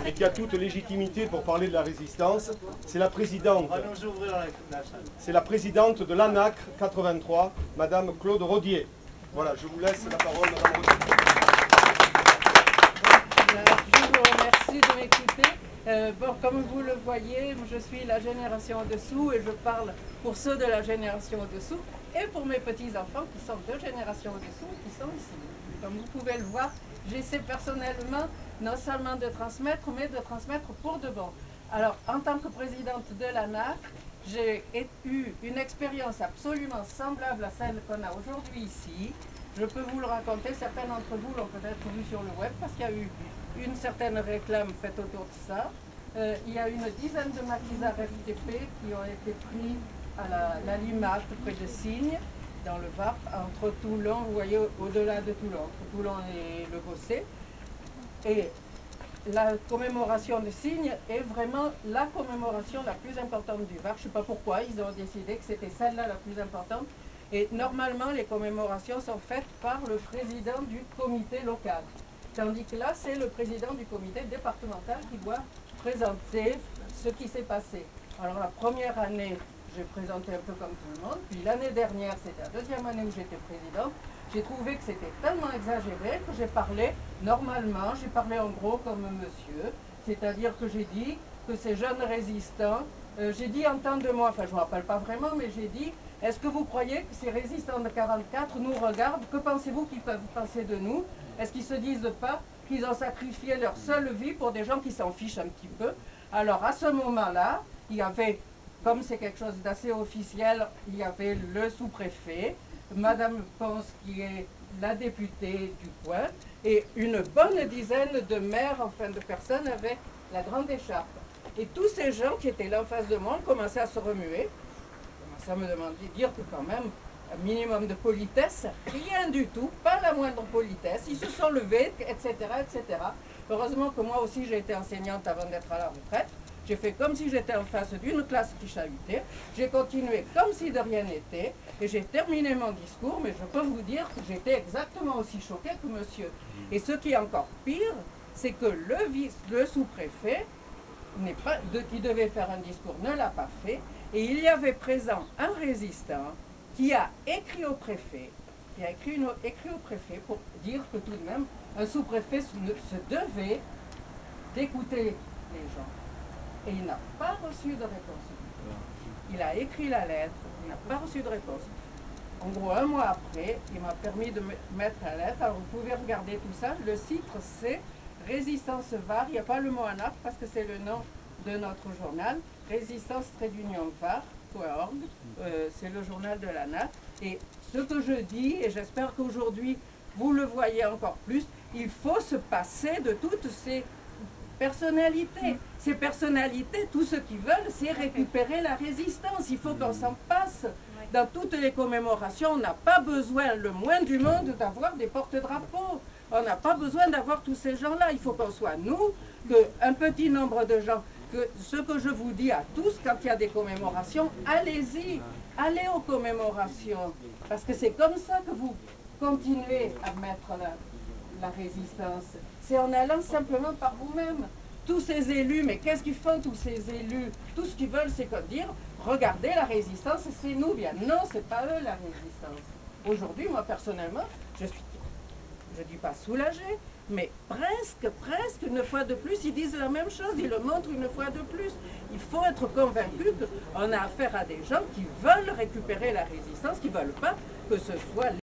et qui a toute légitimité pour parler de la résistance. C'est la présidente. C'est la présidente de l'ANACRE 83, Madame Claude Rodier. Voilà, je vous laisse la parole, Madame Rodier. Je vous remercie de m'écouter. Bon, comme vous le voyez, je suis la génération au-dessous et je parle pour ceux de la génération au-dessous et pour mes petits-enfants qui sont de génération au-dessous et qui sont ici. Comme vous pouvez le voir, j'essaie personnellement non seulement de transmettre, mais de transmettre pour de bon. Alors, en tant que présidente de l'ANAC, j'ai eu une expérience absolument semblable à celle qu'on a aujourd'hui ici. Je peux vous le raconter, certains d'entre vous l'ont peut-être vu sur le web parce qu'il y a eu une certaine réclame faite autour de ça. Il y a une dizaine de maquisards FTP qui ont été pris à la Limat, près de Signes, dans le Var, entre Toulon, vous voyez, au-delà de Toulon, entre Toulon et le Gossé. Et la commémoration de Signes est vraiment la commémoration la plus importante du Var. Je ne sais pas pourquoi, ils ont décidé que c'était celle-là la plus importante. Et normalement, les commémorations sont faites par le président du comité local. Tandis que là, c'est le président du comité départemental qui doit présenter ce qui s'est passé. Alors la première année, j'ai présenté un peu comme tout le monde. Puis l'année dernière, c'était la deuxième année où j'étais présidente. J'ai trouvé que c'était tellement exagéré que j'ai parlé normalement, j'ai parlé en gros comme monsieur. C'est-à-dire que j'ai dit que ces jeunes résistants, j'ai dit entendez-moi, enfin je ne me rappelle pas vraiment, mais j'ai dit, est-ce que vous croyez que ces résistants de 44 nous regardent? Que pensez-vous qu'ils peuvent penser de nous? Est-ce qu'ils ne se disent pas qu'ils ont sacrifié leur seule vie pour des gens qui s'en fichent un petit peu? Alors à ce moment-là, il y avait, comme c'est quelque chose d'assez officiel, il y avait le sous-préfet, Madame Ponce qui est la députée du coin, et une bonne dizaine de maires, enfin de personnes avec la grande écharpe. Et tous ces gens qui étaient là en face de moi ont commencé à se remuer, commencé à me demander, dire que quand même, un minimum de politesse, rien du tout, pas la moindre politesse, ils se sont levés, etc., etc. Heureusement que moi aussi j'ai été enseignante avant d'être à la retraite. J'ai fait comme si j'étais en face d'une classe qui chahutait. J'ai continué comme si de rien n'était. Et j'ai terminé mon discours, mais je peux vous dire que j'étais exactement aussi choquée que monsieur. Et ce qui est encore pire, c'est que le sous-préfet, qui devait faire un discours, ne l'a pas fait. Et il y avait présent un résistant qui a écrit au préfet, écrit au préfet pour dire que tout de même, un sous-préfet se devait d'écouter les gens. Et il n'a pas reçu de réponse. Il a écrit la lettre, il n'a pas reçu de réponse. En gros, un mois après, il m'a permis de mettre la lettre. Alors vous pouvez regarder tout ça. Le titre c'est Résistance Var. Il n'y a pas le mot ANAC parce que c'est le nom de notre journal. Résistance-Var.org. C'est le journal de l'ANAC. Et ce que je dis, et j'espère qu'aujourd'hui vous le voyez encore plus, il faut se passer de toutes ces personnalités. Ces personnalités, tout ce qu'ils veulent, c'est récupérer la résistance. Il faut qu'on s'en passe. Dans toutes les commémorations, on n'a pas besoin, le moins du monde, d'avoir des porte-drapeaux. On n'a pas besoin d'avoir tous ces gens-là. Il faut qu'on soit nous, qu'un petit nombre de gens. Que ce que je vous dis à tous, quand il y a des commémorations, allez-y, allez aux commémorations. Parce que c'est comme ça que vous continuez à mettre la résistance. C'est en allant simplement par vous-même. Tous ces élus, mais qu'est-ce qu'ils font tous ces élus? Tout ce qu'ils veulent, c'est que dire, regardez la résistance, c'est nous. Bien non, c'est pas eux la résistance. Aujourd'hui, moi personnellement, je ne dis pas soulagée, mais presque une fois de plus, ils disent la même chose, ils le montrent une fois de plus. Il faut être convaincu qu'on a affaire à des gens qui veulent récupérer la résistance, qui ne veulent pas que ce soit